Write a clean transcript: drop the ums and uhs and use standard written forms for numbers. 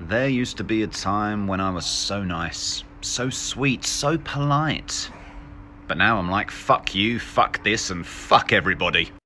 There used to be a time when I was so nice, so sweet, so polite. But now I'm like, fuck you, fuck this, and fuck everybody.